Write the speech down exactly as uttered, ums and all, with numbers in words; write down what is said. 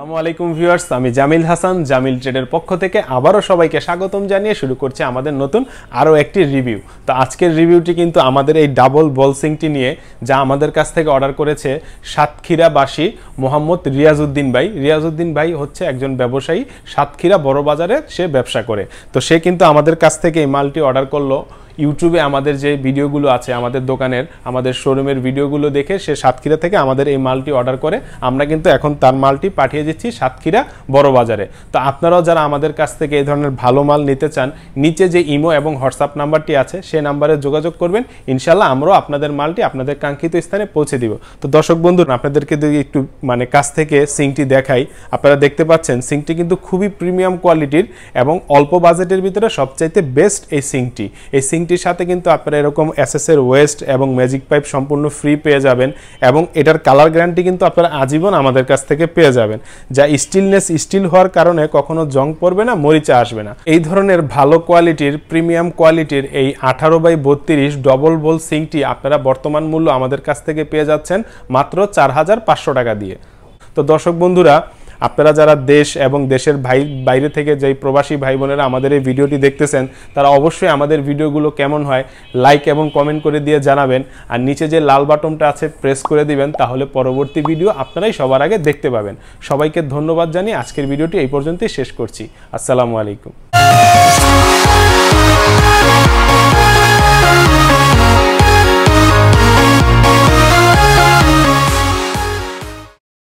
আসসালামু আলাইকুম ভিউয়ার্স, আমি জামিল হাসান জামিল ট্রেডের পক্ষ থেকে আবারও সবাইকে স্বাগতম জানিয়ে শুরু করছি আমাদের নতুন আরও একটি রিভিউ। তো আজকের রিভিউটি কিন্তু আমাদের এই ডাবল বল সিংটি নিয়ে, যা আমাদের কাছ থেকে অর্ডার করেছে সাতক্ষীরাবাসী মোহাম্মদ রিয়াজউদ্দিন ভাই। রিয়াজউদ্দিন ভাই হচ্ছে একজন ব্যবসায়ী, সাতক্ষীরা বড় বাজারে সে ব্যবসা করে। তো সে কিন্তু আমাদের কাছ থেকে এই মালটি অর্ডার করলো। ইউটিউবে আমাদের যে ভিডিওগুলো আছে, আমাদের দোকানের আমাদের শোরুমের ভিডিওগুলো দেখে সে সাতক্ষীরা থেকে আমাদের এই মালটি অর্ডার করে। আমরা কিন্তু এখন তার মালটি পাঠিয়ে দিচ্ছি সাতক্ষীরা বড় বাজারে। তো আপনারাও যারা আমাদের কাছ থেকে এই ধরনের ভালো মাল নিতে চান, নিচে যে ইমো এবং হোয়াটসঅ্যাপ নাম্বারটি আছে সে নাম্বারে যোগাযোগ করবেন। ইনশাল্লাহ আমরাও আপনাদের মালটি আপনাদের কাঙ্ক্ষিত স্থানে পৌঁছে দিব। তো দর্শক বন্ধু, আপনাদেরকে যদি একটু মানে কাছ থেকে সিংটি দেখাই, আপনারা দেখতে পাচ্ছেন সিংটি কিন্তু খুবই প্রিমিয়াম কোয়ালিটির এবং অল্প বাজেটের ভিতরে সবচাইতে বেস্ট এই সিংটি। এই সিং টির সাথে কিন্তু আপনারা এরকম এসএস এর ওয়েস্ট এবং ম্যাজিক পাইপ সম্পূর্ণ ফ্রি পেয়ে যাবেন এবং এটার কালার গ্যারান্টি কিন্তু আপনারা আজীবন আমাদের কাছ থেকে পেয়ে যাবেন, যা স্টিলনেস স্টিল হওয়ার কারণে কখনো জং পড়বে না, মরিচা আসবে না। এই ধরনের ভালো কোয়ালিটির প্রিমিয়াম কোয়ালিটির এই আঠারো বাই বত্রিশ ডবল বল সিংটি আপনারা বর্তমান মূল্য আমাদের কাছ থেকে পেয়ে যাচ্ছেন মাত্র চার হাজার পাঁচশো টাকা দিয়ে। তো দর্শক বন্ধুরা, আপনারা যারা দেশ এবং দেশের ভাই বাইরে থেকে যেই প্রবাসী ভাই বোনেরা আমাদের এই ভিডিওটি দেখতেছেন, তারা অবশ্যই আমাদের ভিডিওগুলো কেমন হয় লাইক এবং কমেন্ট করে দিয়ে জানাবেন। আর নিচে যে লাল বাটনটা আছে প্রেস করে দিবেন, তাহলে পরবর্তী ভিডিও আপনারাই সবার আগে দেখতে পাবেন। সবাইকে ধন্যবাদ জানিয়ে আজকের ভিডিওটি এই পর্যন্তই শেষ করছি। আসসালামু আলাইকুম।